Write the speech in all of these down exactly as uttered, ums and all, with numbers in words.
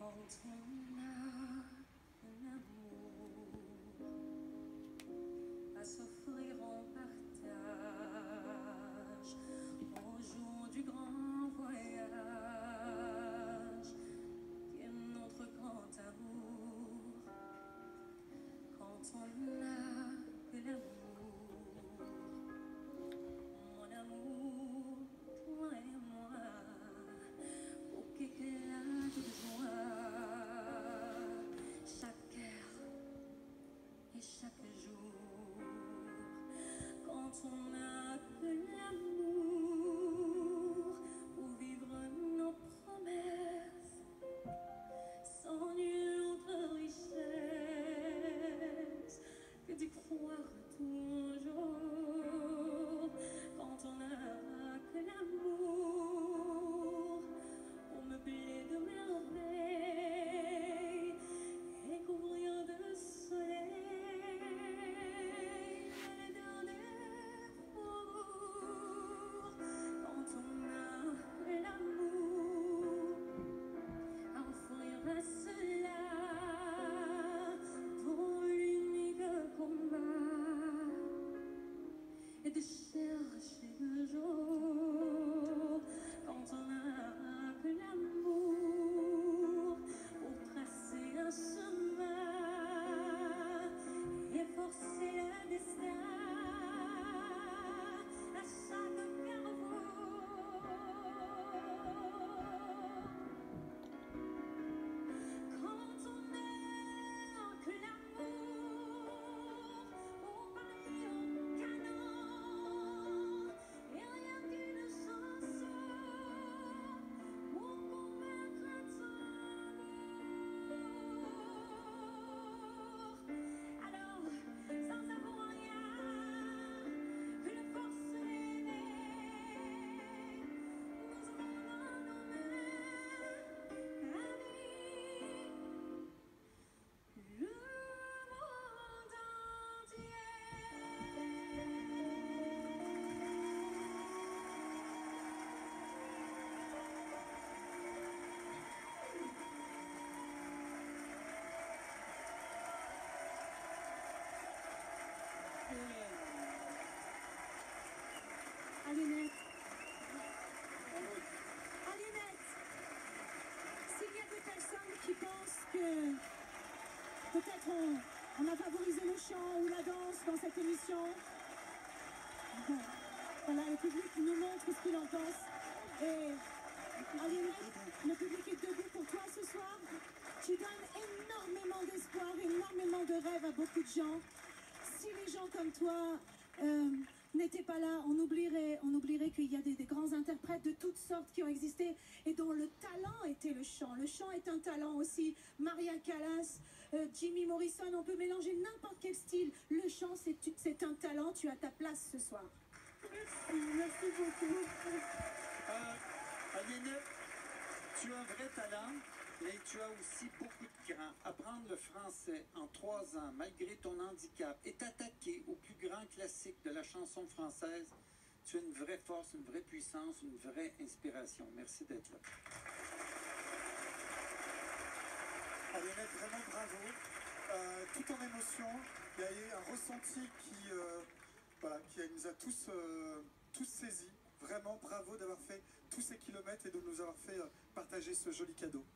Quand on a un amour à s'offrir en partage au jour du grand voyage qui est notre grand amour. Quand on n'a que l'amour, mon amour, toi et moi, au qu'éclat de joie, chaque heure et chaque jour. Quand on n'a que l'amour pour vivre nos promesses, sans nulle autre richesse que d'y croire toujours. Quand on n'a que l'amour pour meubler de merveilles et couvrir de soleil les derniers jours. Quand on a l'amour à offrir à cela pour l'unique combat et de chercher le jour. Quand on n'a que l'amour pour tracer un chemin et forcer le destin à chaque carrefour. Quand on n'a que l'amour pour parler au canon et rien qu'une chanson pour convaincre à ton amour. Alors, sans avoir rien que la force d'aimer, nous aurons dans nos mains la vie, le monde entier. Alinette, Alinette, s'il y a des personnes qui pensent que peut-être on, on a favorisé le chant ou la danse dans cette émission, voilà, le public nous montre ce qu'il en pense. Et Alinette, le public est debout pour toi ce soir. Tu donnes énormément d'espoir, énormément de rêves à beaucoup de gens. Si les gens comme toi euh, n'étaient pas là, on oublierait, on oublierait qu'il y a des, des grands interprètes de toutes sortes qui ont existé et dont le talent était le chant. Le chant est un talent aussi. Maria Callas, euh, Jimmy Morrison, on peut mélanger n'importe quel style. Le chant, c'est, c'est un talent. Tu as ta place ce soir. Merci, merci beaucoup. Euh, Alinette, tu as un vrai talent, mais tu as aussi beaucoup de cran. Apprendre le français en trois ans, malgré ton handicap, et t'attaquer au plus grand classique de la chanson française, tu as une vraie force, une vraie puissance, une vraie inspiration. Merci d'être là. Alinette, vraiment bravo. Euh, tout en émotion, il y a eu un ressenti qui, euh, voilà, qui nous a tous, euh, tous saisis. Vraiment bravo d'avoir fait tous ces kilomètres et de nous avoir fait euh, partager ce joli cadeau.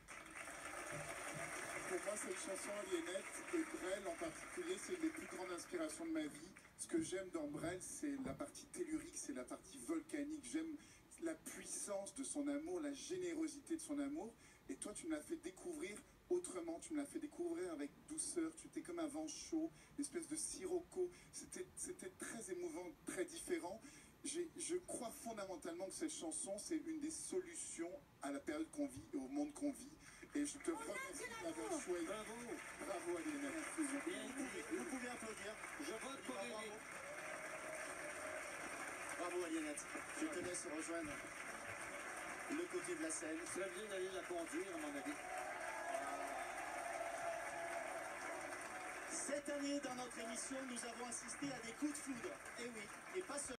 Pour moi, cette chanson, Alinette, et Brel en particulier, c'est une des plus grandes inspirations de ma vie. Ce que j'aime dans Brel, c'est la partie tellurique, c'est la partie volcanique. J'aime la puissance de son amour, la générosité de son amour. Et toi, tu me l'as fait découvrir autrement. Tu me l'as fait découvrir avec douceur. Tu étais comme un vent chaud, une espèce de sirocco. C'était, c'était très émouvant, très différent. J'ai, je crois fondamentalement que cette chanson, c'est une des solutions à la période qu'on vit et au monde qu'on vit. Et je te remercie d'avoir choisi. Bravo. Bravo, Alinette. Vous pouvez applaudir. Je vote pour Lily. Bravo Alinette, je te laisse rejoindre le côté de la scène. Ce serait bien d'aller la conduire, à mon avis. Cette année, dans notre émission, nous avons assisté à des coups de foudre. Et oui, et pas seulement.